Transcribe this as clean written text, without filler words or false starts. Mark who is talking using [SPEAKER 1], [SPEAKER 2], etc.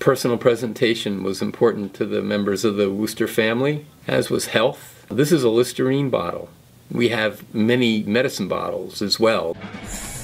[SPEAKER 1] Personal presentation was important to the members of the Worcester family, as was health. This is a Listerine bottle. We have many medicine bottles as well.